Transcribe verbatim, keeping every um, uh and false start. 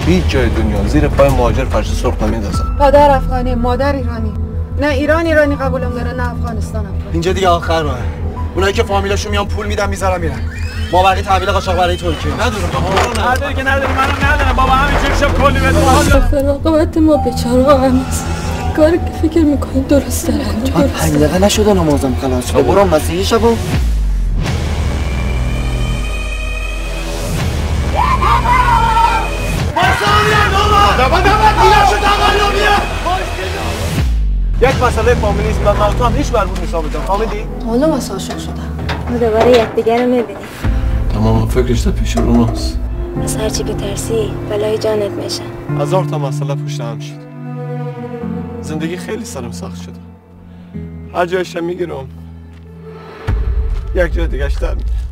هیچ جای دنیا زیر پای مهاجر فرش سرخ نمیندازن. پدر افغانی، مادر ایرانی. نه ایران ایرانی قبولم داره، نه افغانستان افغانی. اینجا دیگه آخر راهه. اونایی که فامیلاشون میان پول میدن میذارن میرن. ما بقیه تحویل قاچاق برای ترکیه. ندارم بابا. نداری که نداری، منم ندارم بابا، همینجوری شب کلی بده. فراغبت ما بیچاره هست. کاری که فکر میکنی درست داره انجام من پنج دقیقه نشده نمازم خلاص که برام مسیحی شبو. یک مسئله فامیلی است و من تو هم هیچ مربوط نیست آمدم. فهمیدی؟ حالا واسه عاشق شدم. ما دوباره یکدیگر رو میبینیم. تمام فکرش تا پیش رو ماست. از هرچی بترسی بلای جانت میشه. هزار تا مسئله پشت هم شد. زندگی خیلی سرم سخت شده. هر جایشم میگیرم یک جای دیگهش در میره.